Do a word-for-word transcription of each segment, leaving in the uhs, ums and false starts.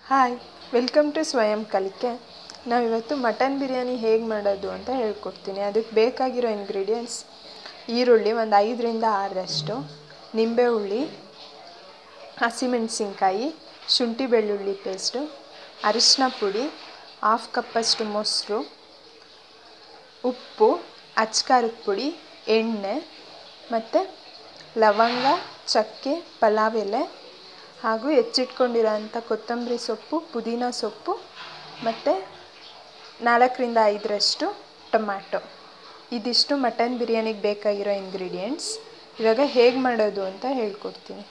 Hi, welcome to ಸ್ವಯಂ ಕಲಿಕೆ. ನಾವಿವತ್ತು ಮಟನ್ ಬಿರಿಯಾನಿ ಹೇಗೆ ಮಾಡೋದು ಅಂತ ಹೇಳ್ಕೊಡ್ತೀನಿ. ಅದಕ್ಕೆ ಬೇಕಾಗಿರೋ ಇಂಗ್ರೀಡಿಯೆಂಟ್ಸ್: ಈರುಳ್ಳಿ ಒಂದು ಐದರಿಂದ ಆರರಷ್ಟು, ನಿಂಬೆ ಹುಳಿ, ಹಸಿಮೆಣಸಿನ್ಕಾಯಿ, ಶುಂಠಿ ಬೆಳ್ಳುಳ್ಳಿ ಪೇಸ್ಟು, ಅರಿಶಿನ ಪುಡಿ, ಹಾಫ್ ಕಪ್ಪಷ್ಟು ಮೊಸರು, ಉಪ್ಪು, ಅಚ್ಕಾರದ ಪುಡಿ, ಎಣ್ಣೆ ಮತ್ತು ಲವಂಗ, ಚಕ್ಕೆ, ಪಲಾವ್ ಎಲೆ ಹಾಗೂ ಹೆಚ್ಚಿಟ್ಕೊಂಡಿರೋ ಅಂಥ ಕೊತ್ತಂಬರಿ ಸೊಪ್ಪು, ಪುದೀನ ಸೊಪ್ಪು ಮತ್ತು ನಾಲ್ಕರಿಂದ ಐದರಷ್ಟು ಟೊಮ್ಯಾಟೊ. ಇದಿಷ್ಟು ಮಟನ್ ಬಿರಿಯಾನಿಗೆ ಬೇಕಾಗಿರೋ ಇಂಗ್ರೀಡಿಯೆಂಟ್ಸ್. ಇವಾಗ ಹೇಗೆ ಮಾಡೋದು ಅಂತ ಹೇಳ್ಕೊಡ್ತೀನಿ.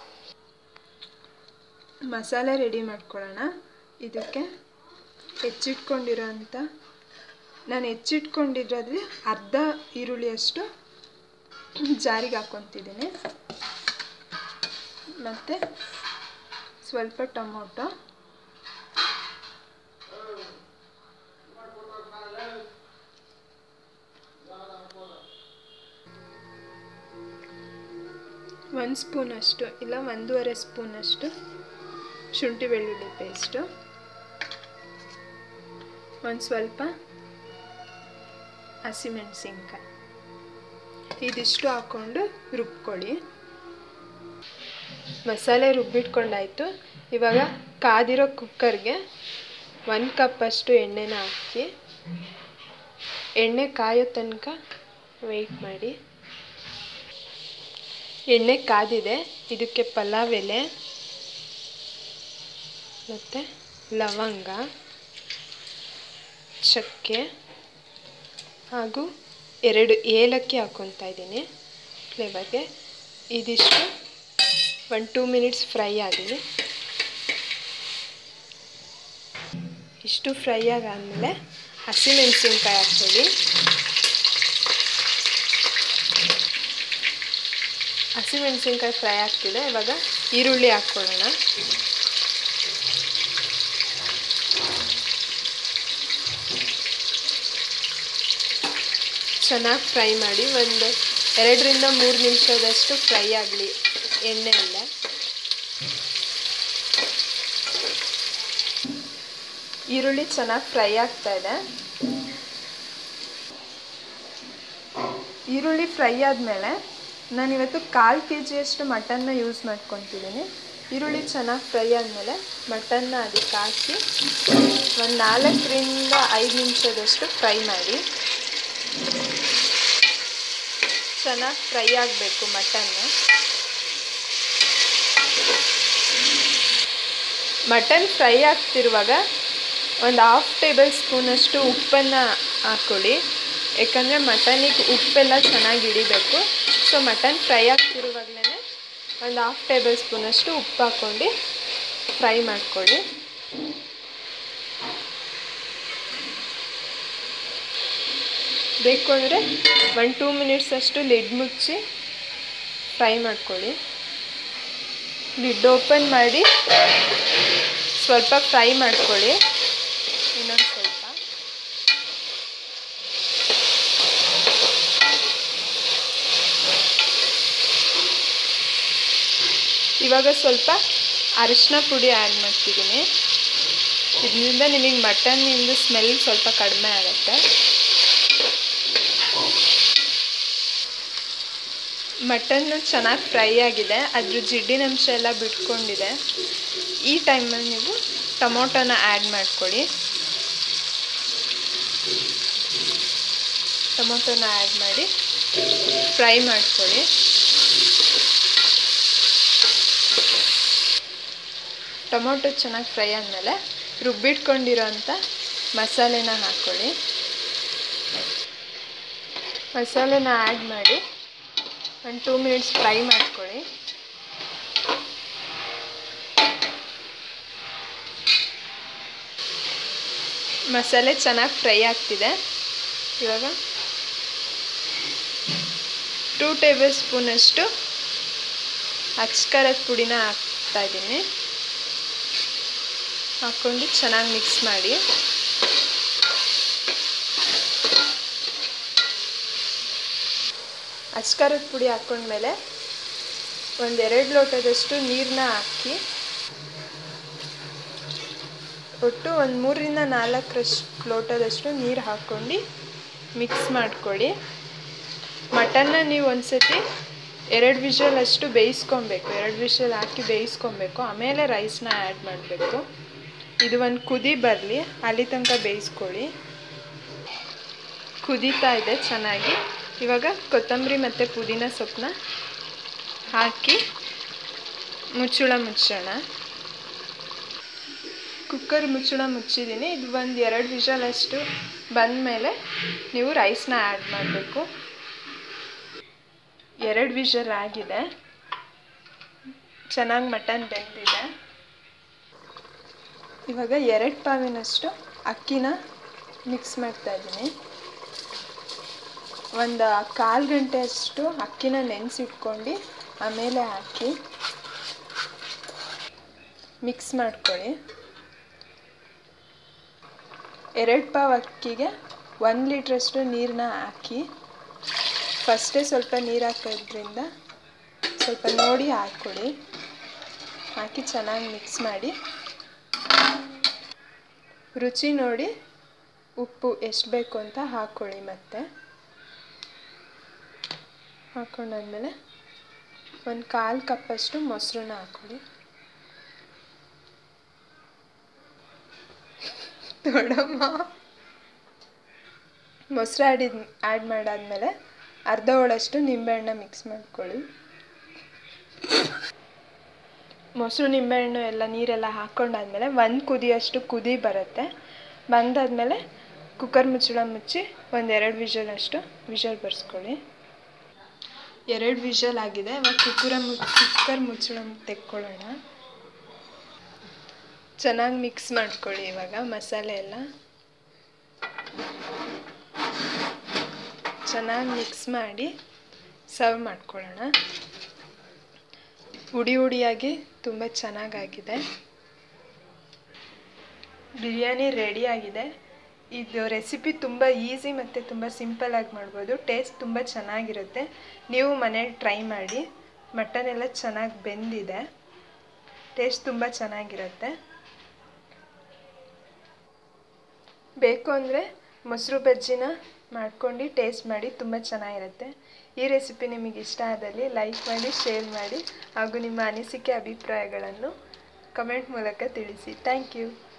ಮಸಾಲೆ ರೆಡಿ ಮಾಡ್ಕೊಳ್ಳೋಣ. ಇದಕ್ಕೆ ಹೆಚ್ಚಿಟ್ಕೊಂಡಿರೋ ಅಂಥ ನಾನು ಹೆಚ್ಚಿಟ್ಕೊಂಡಿರೋದ್ರೆ ಅರ್ಧ ಈರುಳ್ಳಿಯಷ್ಟು ಜಾರಿಗೆ ಹಾಕ್ಕೊತಿದ್ದೀನಿ. ಮತ್ತು ಸ್ವಲ್ಪ ಟೊಮೊಟೊ, ಒಂದು ಸ್ಪೂನಷ್ಟು ಇಲ್ಲ ಒಂದೂವರೆ ಸ್ಪೂನಷ್ಟು ಶುಂಠಿ ಬೆಳ್ಳುಳ್ಳಿ ಪೇಸ್ಟು, ಒಂದು ಸ್ವಲ್ಪ ಹಸಿಮೆಣಸಿನ್ಕಾಯಿ, ಇದಿಷ್ಟು ಹಾಕ್ಕೊಂಡು ರುಬ್ಕೊಳ್ಳಿ. ಮಸಾಲೆ ರುಬ್ಬಿಟ್ಕೊಂಡಾಯಿತು. ಇವಾಗ ಕಾದಿರೋ ಕುಕ್ಕರ್ಗೆ ಒಂದು ಕಪ್ಪಷ್ಟು ಎಣ್ಣೆನ ಹಾಕಿ ಎಣ್ಣೆ ಕಾಯೋ ತನಕ ವೆಯ್ಟ್ ಮಾಡಿ. ಎಣ್ಣೆ ಕಾದಿದೆ. ಇದಕ್ಕೆ ಪಲಾವ್ ಎಲೆ ಮತ್ತು ಲವಂಗ, ಚಕ್ಕೆ ಹಾಗೂ ಎರಡು ಏಲಕ್ಕಿ ಹಾಕ್ಕೊತಾ ಇದ್ದೀನಿ ಫ್ಲೇವರ್ಗೆ. ಇದಿಷ್ಟು ಒಂದು ಟೂ ಮಿನಿಟ್ಸ್ ಫ್ರೈ ಆಗಲಿ. ಇಷ್ಟು ಫ್ರೈ ಆಗಾದಮೇಲೆ ಹಸಿಮೆಣಸಿನ್ಕಾಯಿ ಹಾಕ್ಕೊಳ್ಳಿ. ಹಸಿಮೆಣಸಿನ್ಕಾಯಿ ಫ್ರೈ ಆಗ್ತಿದೆ. ಇವಾಗ ಈರುಳ್ಳಿ ಹಾಕ್ಕೊಳ್ಳೋಣ. ಚೆನ್ನಾಗಿ ಫ್ರೈ ಮಾಡಿ. ಒಂದು ಎರಡರಿಂದ ಮೂರು ನಿಮಿಷದಷ್ಟು ಫ್ರೈ ಆಗಲಿ ಎಣ್ಣೆಯಲ್ಲೇ. ಈರುಳ್ಳಿ ಚೆನ್ನಾಗಿ ಫ್ರೈ ಆಗ್ತಾ ಇದೆ. ಈರುಳ್ಳಿ ಫ್ರೈ ಆದಮೇಲೆ ನಾನಿವತ್ತು ಕಾಲು ಕೆ ಜಿಯಷ್ಟು ಮಟನ್ನ ಯೂಸ್ ಮಾಡ್ಕೊತಿದ್ದೀನಿ. ಈರುಳ್ಳಿ ಚೆನ್ನಾಗಿ ಫ್ರೈ ಆದಮೇಲೆ ಮಟನ್ನ ಅದಕ್ಕೆ ಹಾಕಿ ಒಂದು ನಾಲ್ಕರಿಂದ ಐದು ನಿಮಿಷದಷ್ಟು ಫ್ರೈ ಮಾಡಿ. ಚೆನ್ನಾಗಿ ಫ್ರೈ ಆಗಬೇಕು ಮಟನ್ನು. ಮಟನ್ ಫ್ರೈ ಆಗ್ತಿರುವಾಗ ಒಂದು ಹಾಫ್ ಟೇಬಲ್ ಸ್ಪೂನಷ್ಟು ಉಪ್ಪನ್ನು ಹಾಕ್ಕೊಳ್ಳಿ. ಯಾಕಂದರೆ ಮಟನಿಗೆ ಉಪ್ಪೆಲ್ಲ ಚೆನ್ನಾಗಿ ಹಿಡಿಬೇಕು. ಸೊ ಮಟನ್ ಫ್ರೈ ಆಗ್ತಿರುವಾಗಲೇ ಒಂದು ಹಾಫ್ ಟೇಬಲ್ ಸ್ಪೂನಷ್ಟು ಉಪ್ಪು ಹಾಕ್ಕೊಂಡು ಫ್ರೈ ಮಾಡ್ಕೊಳ್ಳಿ. ಬೇಕು ಅಂದರೆ ಒಂದು ಟೂ ಮಿನಿಟ್ಸ್ ಅಷ್ಟು ಲಿಡ್ ಮುಚ್ಚಿ ಫ್ರೈ ಮಾಡ್ಕೊಳ್ಳಿ. ಲಿಡ್ ಓಪನ್ ಮಾಡಿ ಸ್ವಲ್ಪ ಫ್ರೈ ಮಾಡ್ಕೊಳ್ಳಿ. ಇನ್ನೊಂದು ಸ್ವಲ್ಪ ಇವಾಗ ಸ್ವಲ್ಪ ಅರಿಶಿನ ಪುಡಿ ಆ್ಯಡ್ ಮಾಡ್ತಿದ್ದೀನಿ. ಇದರಿಂದ ನಿಮಗೆ ಮಟನ್ನಿಂದು ಸ್ಮೆಲ್ ಸ್ವಲ್ಪ ಕಡಿಮೆ ಆಗುತ್ತೆ. ಮಟನ್ನು ಚೆನ್ನಾಗಿ ಫ್ರೈ ಆಗಿದೆ. ಅದ್ರ ಜಿಡ್ಡಿನಂಶ ಎಲ್ಲ ಬಿಟ್ಕೊಂಡಿದೆ. ಈ ಟೈಮಲ್ಲಿ ನೀವು ಟೊಮೊಟೊನ ಆ್ಯಡ್ ಮಾಡ್ಕೊಳ್ಳಿ. ಟೊಮೊಟೊನ ಆ್ಯಡ್ ಮಾಡಿ ಫ್ರೈ ಮಾಡ್ಕೊಳ್ಳಿ. ಟೊಮೊಟೊ ಚೆನ್ನಾಗಿ ಫ್ರೈ ಆದಮೇಲೆ ರುಬ್ಬಿಟ್ಕೊಂಡಿರೋ ಅಂಥ ಮಸಾಲೆನ ಹಾಕ್ಕೊಳ್ಳಿ. ಮಸಾಲೆನ ಆ್ಯಡ್ ಮಾಡಿ ಒಂದು ಟೂ ಮಿನಿಟ್ಸ್ ಫ್ರೈ ಮಾಡ್ಕೊಳ್ಳಿ. ಮಸಾಲೆ ಚೆನ್ನಾಗಿ ಫ್ರೈ ಆಗ್ತಿದೆ. ಇವಾಗ ಟೂ ಟೇಬಲ್ ಸ್ಪೂನಷ್ಟು ಅಚ್ಕಾರದ ಪುಡಿನ ಹಾಕ್ತಾಯಿದ್ದೀನಿ. ಹಾಕ್ಕೊಂಡು ಚೆನ್ನಾಗಿ ಮಿಕ್ಸ್ ಮಾಡಿ. ಅಚ್ಕಾರದ ಪುಡಿ ಹಾಕ್ಕೊಂಡ್ಮೇಲೆ ಒಂದೆರಡು ಲೋಟದಷ್ಟು ನೀರನ್ನ ಹಾಕಿ ಒಟ್ಟು ಒಂದು ಮೂರರಿಂದ ನಾಲ್ಕರಷ್ಟು ಲೋಟದಷ್ಟು ನೀರು ಹಾಕ್ಕೊಂಡು ಮಿಕ್ಸ್ ಮಾಡ್ಕೊಳ್ಳಿ. ಮಟನ್ನ ನೀವು ಒಂದು ಸತಿ ಎರಡು ವಿಷಲ್ ಅಷ್ಟು ಬೇಯಿಸ್ಕೊಬೇಕು, ಎರಡು ವಿಷಲ್ ಹಾಕಿ ಬೇಯಿಸ್ಕೊಬೇಕು. ಆಮೇಲೆ ರೈಸ್ನ ಆ್ಯಡ್ ಮಾಡಬೇಕು. ಇದು ಒಂದು ಕುದಿ ಬರಲಿ, ಅಲ್ಲಿ ತನಕ ಬೇಯಿಸ್ಕೊಳ್ಳಿ. ಕುದೀತಾ ಇದೆ ಚೆನ್ನಾಗಿ. ಇವಾಗ ಕೊತ್ತಂಬರಿ ಮತ್ತು ಪುದೀನ ಸೊಪ್ಪನ್ನ ಹಾಕಿ ಮುಚ್ಚಳ ಮುಚ್ಚೋಣ. ಕುಕ್ಕರ್ ಮುಚ್ಚಳ ಮುಚ್ಚಿದ್ದೀನಿ. ಇದು ಒಂದು ಎರಡು ವಿಷಲಷ್ಟು ಬಂದಮೇಲೆ ನೀವು ರೈಸ್ನ ಆ್ಯಡ್ ಮಾಡಬೇಕು. ಎರಡು ವಿಷಲ್ ಆಗಿದೆ, ಚೆನ್ನಾಗಿ ಮಟನ್ ಬೆಂದಿದೆ. ಇವಾಗ ಎರಡು ಪಾವಿನಷ್ಟು ಅಕ್ಕಿನ ಮಿಕ್ಸ್ ಮಾಡ್ತಾಯಿದ್ದೀನಿ. ಒಂದು ಕಾಲು ಗಂಟೆ ಅಷ್ಟು ಅಕ್ಕಿನ ನೆನೆಸಿಟ್ಕೊಂಡು ಆಮೇಲೆ ಹಾಕಿ ಮಿಕ್ಸ್ ಮಾಡ್ಕೊಳ್ಳಿ. ಎರಡು ಪಾವು ಅಕ್ಕಿಗೆ ಒಂದು ಲೀಟ್ರಷ್ಟು ನೀರನ್ನ ಹಾಕಿ, ಫಸ್ಟೇ ಸ್ವಲ್ಪ ನೀರು ಹಾಕೋದ್ರಿಂದ ಸ್ವಲ್ಪ ನೋಡಿ ಹಾಕ್ಕೊಳ್ಳಿ. ಹಾಕಿ ಚೆನ್ನಾಗಿ ಮಿಕ್ಸ್ ಮಾಡಿ, ರುಚಿ ನೋಡಿ ಉಪ್ಪು ಎಷ್ಟು ಬೇಕು ಅಂತ ಹಾಕ್ಕೊಳ್ಳಿ. ಮತ್ತು ಹಾಕ್ಕೊಂಡಾದ್ಮೇಲೆ ಒಂದು ಕಾಲು ಕಪ್ಪಷ್ಟು ಮೊಸರನ್ನ ಹಾಕ್ಕೊಳ್ಳಿ. ದೊಡ್ಡಮ್ಮ ಮೊಸರು ಆಡಿದ ಆ್ಯಡ್ ಮಾಡಾದ್ಮೇಲೆ ಅರ್ಧ ಹೋಳಷ್ಟು ನಿಂಬೆಹಣ್ಣು ಮಿಕ್ಸ್ ಮಾಡ್ಕೊಳ್ಳಿ. ಮೊಸರು ನಿಂಬೆಹಣ್ಣು ಎಲ್ಲ ನೀರೆಲ್ಲ ಹಾಕ್ಕೊಂಡಾದ್ಮೇಲೆ ಒಂದು ಕುದಿಯಷ್ಟು ಕುದಿ ಬರುತ್ತೆ. ಬಂದಾದಮೇಲೆ ಕುಕ್ಕರ್ ಮುಚ್ಚಳ ಮುಚ್ಚಿ ಒಂದು ಎರಡು ವಿಷಲಷ್ಟು ವಿಷಲ್ ಬರ್ಸ್ಕೊಳ್ಳಿ. ಎರಡು ವಿಷಲ್ ಆಗಿದೆ. ಇವಾಗ ಕುಕ್ಕರ ಮು ಕುಕ್ಕರ್ ಮುಚ್ಚಳ ತೆಕ್ಕೊಳ್ಳೋಣ. ಚೆನ್ನಾಗಿ ಮಿಕ್ಸ್ ಮಾಡ್ಕೊಳ್ಳಿ. ಇವಾಗ ಮಸಾಲೆ ಎಲ್ಲ ಚೆನ್ನಾಗಿ ಮಿಕ್ಸ್ ಮಾಡಿ ಸರ್ವ್ ಮಾಡ್ಕೊಳ್ಳೋಣ. ಹುಡಿ ಹುಡಿಯಾಗಿ ತುಂಬ ಚೆನ್ನಾಗಾಗಿದೆ. ಬಿರಿಯಾನಿ ರೆಡಿಯಾಗಿದೆ. ಇದು ರೆಸಿಪಿ ತುಂಬ ಈಸಿ ಮತ್ತು ತುಂಬ ಸಿಂಪಲ್ಲಾಗಿ ಮಾಡ್ಬೋದು. ಟೇಸ್ಟ್ ತುಂಬ ಚೆನ್ನಾಗಿರುತ್ತೆ. ನೀವು ಮನೇಲಿ ಟ್ರೈ ಮಾಡಿ. ಮಟನ್ ಎಲ್ಲ ಚೆನ್ನಾಗಿ ಬೆಂದಿದೆ. ಟೇಸ್ಟ್ ತುಂಬ ಚೆನ್ನಾಗಿರುತ್ತೆ. ಬೇಕು ಅಂದರೆ ಮೊಸರು ಬಜ್ಜಿನ ಮಾಡ್ಕೊಂಡು ಟೇಸ್ಟ್ ಮಾಡಿ, ತುಂಬ ಚೆನ್ನಾಗಿರುತ್ತೆ. ಈ ರೆಸಿಪಿ ನಿಮಗೆ ಇಷ್ಟ ಆದಲ್ಲಿ ಲೈಕ್ ಮಾಡಿ, ಶೇರ್ ಮಾಡಿ ಹಾಗೂ ನಿಮ್ಮ ಅನಿಸಿಕೆ ಅಭಿಪ್ರಾಯಗಳನ್ನು ಕಮೆಂಟ್ ಮೂಲಕ ತಿಳಿಸಿ. Thank you.